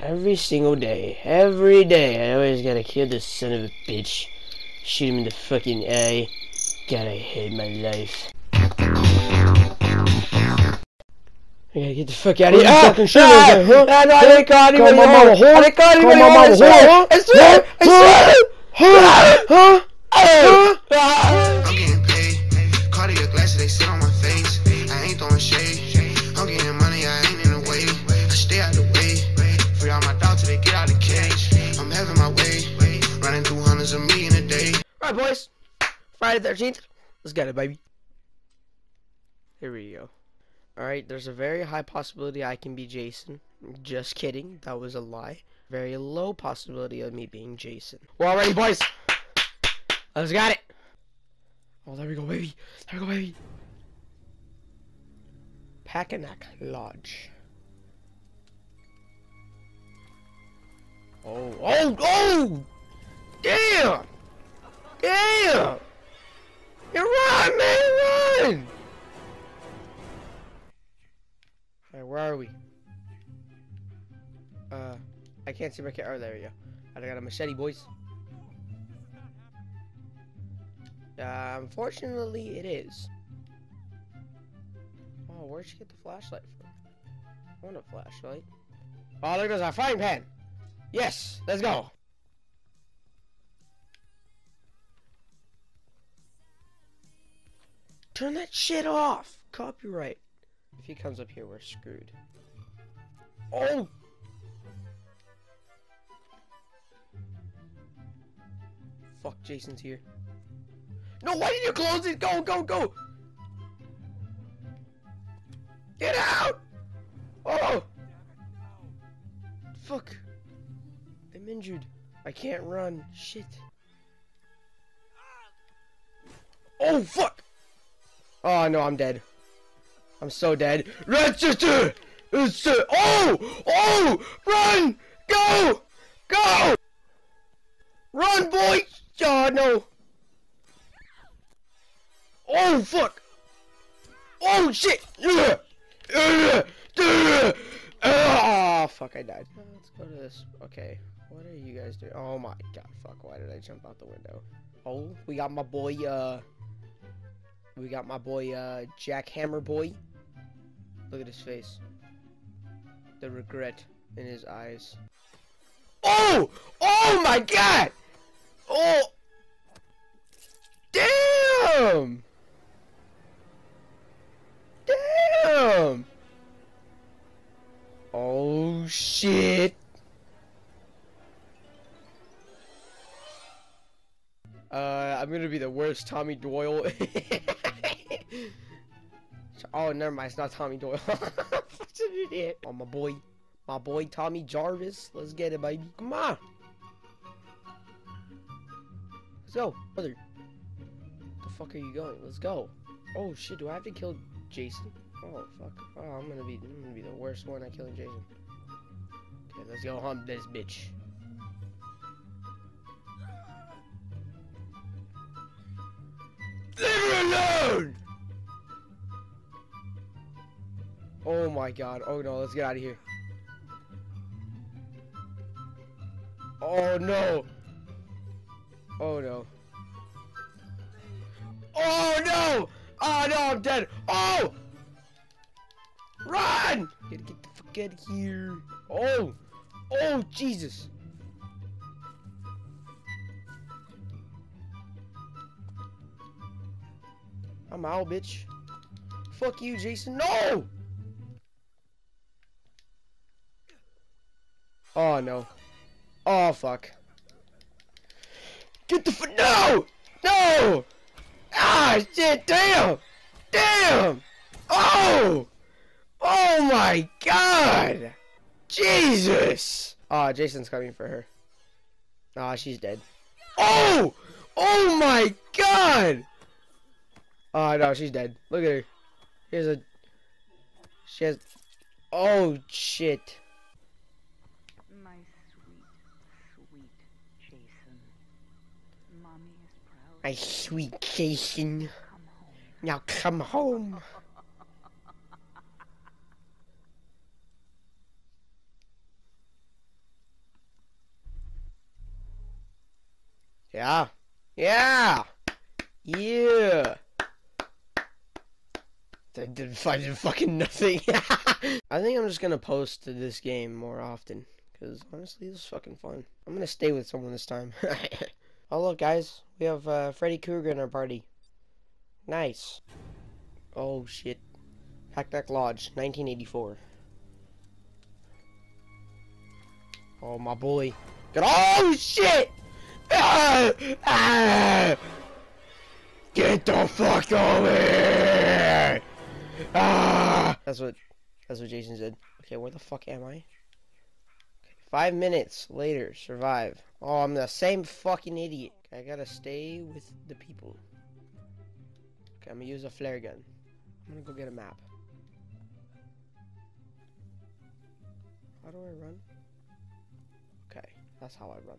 Every single day. Every day. I always gotta kill this son of a bitch. Shoot him in the fucking eye. God, I hate my life. I gotta get the fuck out of here. Fucking shit like that, huh? I didn't call anybody. Call my mama whore? I didn't call anybody. Call my mama whore? I swear. I swear. Huh? I'm getting paid. Cardiac glasses, they sit on my face. I ain't throwing shade. I'm getting money, I ain't in the way. I stay out the way. Free all my dogs till they get out the cage. I'm having my way. Running through hundreds of million a day. Alright, boys. Friday the 13th. Let's get it, baby. Here we go. Alright, there's a very high possibility I can be Jason. Just kidding. That was a lie. Very low possibility of me being Jason. We're all ready, boys. Let's get it. Oh, there we go, baby. There we go, baby. Pacanac Lodge. Oh! Damn! Damn! You run, man, run! Alright, where are we? I can't see my car. Oh, there we go. I got a machete, boys. Unfortunately, it is. Oh, where'd you get the flashlight from? I want a flashlight. Oh, there goes our frying pan. Yes, let's go. Turn that shit off. Copyright. If he comes up here, we're screwed. Oh! Fuck, Jason's here. No, why did you close it? Go, go, go! Get out! Oh! Fuck. I'm injured. I can't run. Shit. Oh, fuck! Oh, no, I'm dead. I'm so dead. Rochester! Oh! Oh! Run! Go! Go! Run, boy! Oh, no. Oh, fuck! Oh, shit! Oh, fuck, I died. Let's go to this. Okay, what are you guys doing? Oh, my God, fuck, why did I jump out the window? Oh, we got my boy, Jackhammer boy. Look at his face. The regret in his eyes. Oh! Oh my God! Oh! Damn! Damn! Oh shit! I'm gonna be the worst Tommy Doyle. Oh, never mind. It's not Tommy Doyle. Such an idiot. Oh, my boy Tommy Jarvis. Let's get it, baby. Come on. Let's go, brother. The fuck are you going? Let's go. Oh shit. Do I have to kill Jason? Oh fuck. Oh, I'm gonna be the worst one at killing Jason. Okay, let's go hunt this bitch. Leave her alone! Oh my God. Oh no, let's get out of here. Oh no. Oh no. Oh no! Oh no, I'm dead. Oh! Run! Gotta get the fuck out of here. Oh! Oh, Jesus. I'm out, bitch. Fuck you, Jason. No! Oh, no. Oh, fuck. Get the fuck. No! No! Ah, shit, damn! Damn! Oh! Oh my God! Jesus! Oh, Jason's coming for her. Ah, she's dead. Oh! Oh my God! Oh no, she's dead. Look at her. She has. Oh shit. My sweet, sweet Jason. Mommy is proud. My sweet Jason. Come home. Now come home. Yeah. Yeah. Yeah. I did fucking nothing. I think I'm just gonna post to this game more often. Because honestly, this is fucking fun. I'm gonna stay with someone this time. Oh, look, guys. We have Freddy Krueger in our party. Nice. Oh, shit. Hackback Lodge, 1984. Oh, my boy. Oh, shit! Ah! Ah! Get the fuck over here! Ah! That's what Jason said. Okay, where the fuck am I? Okay, 5 minutes later, survive. Oh, I'm the same fucking idiot. I gotta stay with the people. Okay, I'm gonna use a flare gun. I'm gonna go get a map. How do I run? Okay, that's how I run.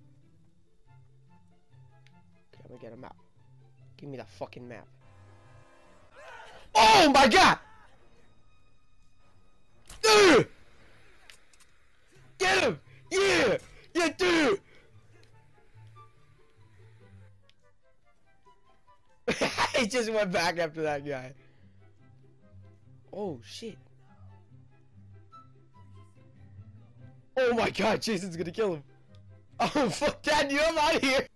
Okay, I'm gonna get a map. Give me that fucking map. Oh my god! Ugh! Get him! Yeah! Yeah, dude! He just went back after that guy. Oh shit. Oh my god, Jason's gonna kill him. Oh fuck that, dude, I'm out of here!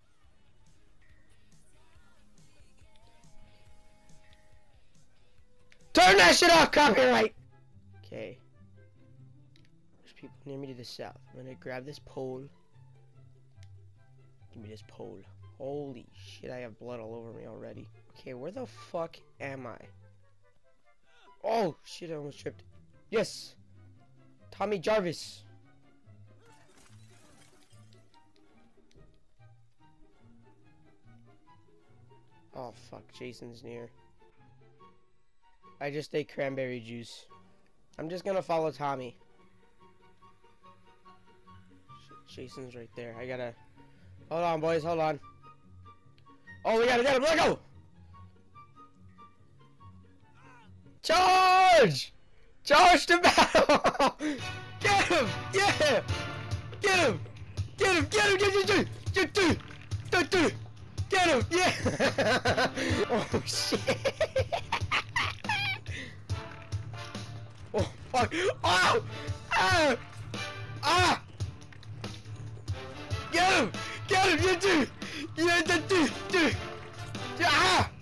Turn that shit off, copyright! Okay. There's people near me to the south. I'm gonna grab this pole. Give me this pole. Holy shit, I have blood all over me already. Okay, where the fuck am I? Oh shit, I almost tripped. Yes! Tommy Jarvis! Oh fuck, Jason's near. I just ate cranberry juice. I'm just gonna follow Tommy. Jason's right there. I gotta... Hold on, boys, hold on. Oh, we gotta get him, let go! Charge! Charge to battle! Get him! Yeah! Get him! Get him! Get him! Get him! Get him! Yeah! Oh shit! Oh fuck! Oh! Ah! Ah! Get him! Get him! You do! You do! Ah!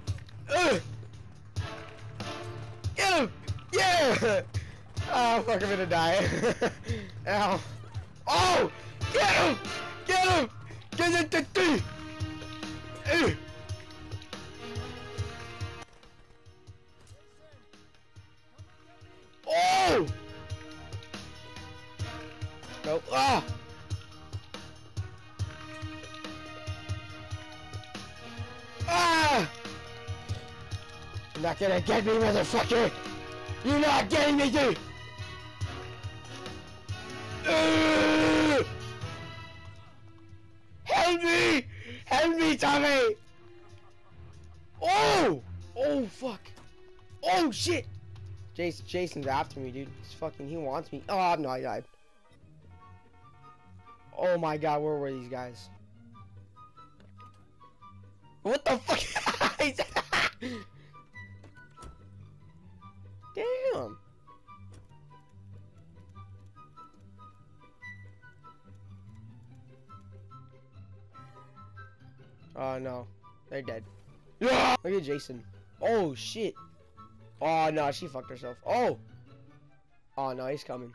Get him! Yeah! Oh fuck! I'm gonna die. Ow! Oh! Get him! Get him! Get it! Oh! No! Ah! Ah! You're not gonna get me, motherfucker! You're not getting me, dude! Help me! Help me, Tommy! Oh! Oh, fuck! Oh, shit! Jason's after me, dude. He's fucking, he wants me. Oh, no, I died. Oh my god, where were these guys? What the fuck? Damn. Oh no, they're dead. Look at Jason. Oh shit. Oh no, she fucked herself. Oh. Oh no, he's coming.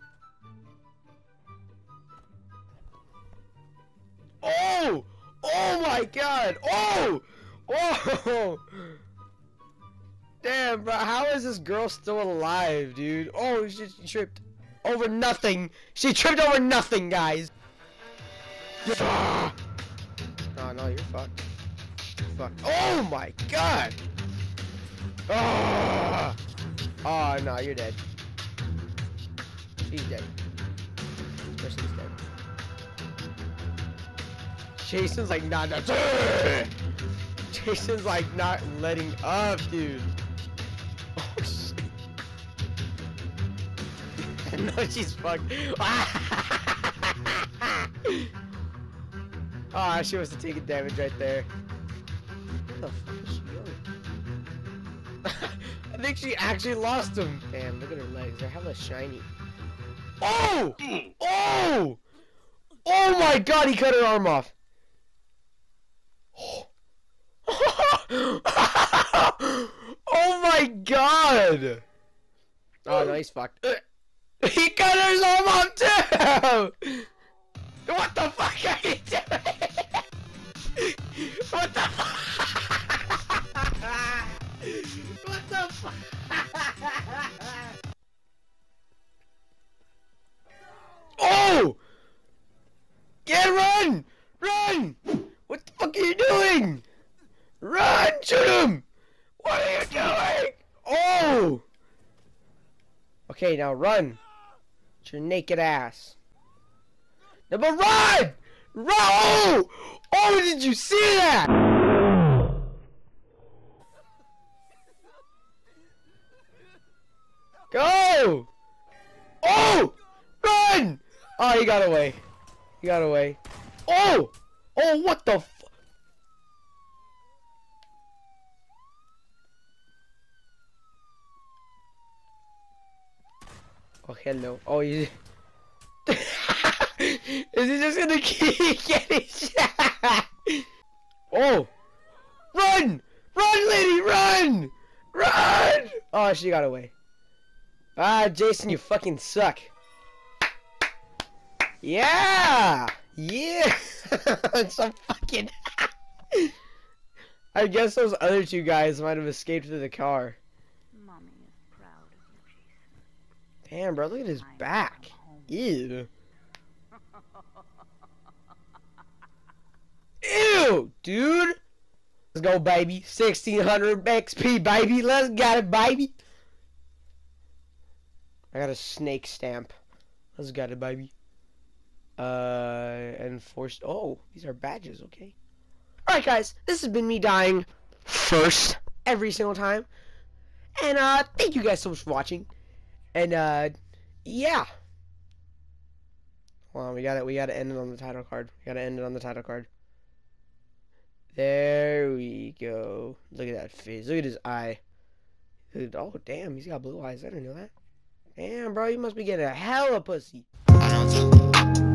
Oh! Oh my god! Oh! Oh! Damn, bro, how is this girl still alive, dude? Oh, she tripped over nothing. She tripped over nothing, guys. Oh no, you're fucked. You're fucked. Oh my god! Oh! Oh no, you're dead. She's dead. Kristen's dead. Jason's like, nah. Jason's like not letting up, dude. Oh shit. No, she's fucked. Ah, she was taking damage right there. Where the fuck is she going? I think she actually lost him. Damn, look at her legs. They're hella shiny. Oh! Oh! Oh my god, he cut her arm off. Oh my god! Oh no, he's fucked. He cut his arm off too! What the fuck are you doing? What the fuck? What the fuck? Oh! Get run! Run! What the fuck are you doing? Run! Shoot him! What are you doing? Oh! Okay, now run. It's your naked ass. No, but run! Run! Oh! Oh, did you see that? Go! Oh! Run! Oh, he got away. He got away. Oh! Oh, what the f- Oh, hello. Oh, he's... Is he just gonna keep getting shot? Oh! Run! Run, lady, run! Run! Oh, she got away. Ah, Jason, you fucking suck. Yeah! Yeah! So fucking... I guess those other two guys might have escaped through the car. Mommy is proud of you, Jason. Damn, bro, look at his back. Ew. Ew, dude. Let's go, baby. 1600 XP, baby. Let's get it, baby. I got a snake stamp. Let's get it, baby. Enforced. Oh, these are badges, okay. Alright, guys. This has been me dying first every single time. And, thank you guys so much for watching. And, yeah. Hold on, we gotta end it on the title card. We gotta end it on the title card. There we go. Look at that face. Look at his eye. Oh, damn, he's got blue eyes. I didn't know that. Damn, bro, you must be getting a hella pussy. I don't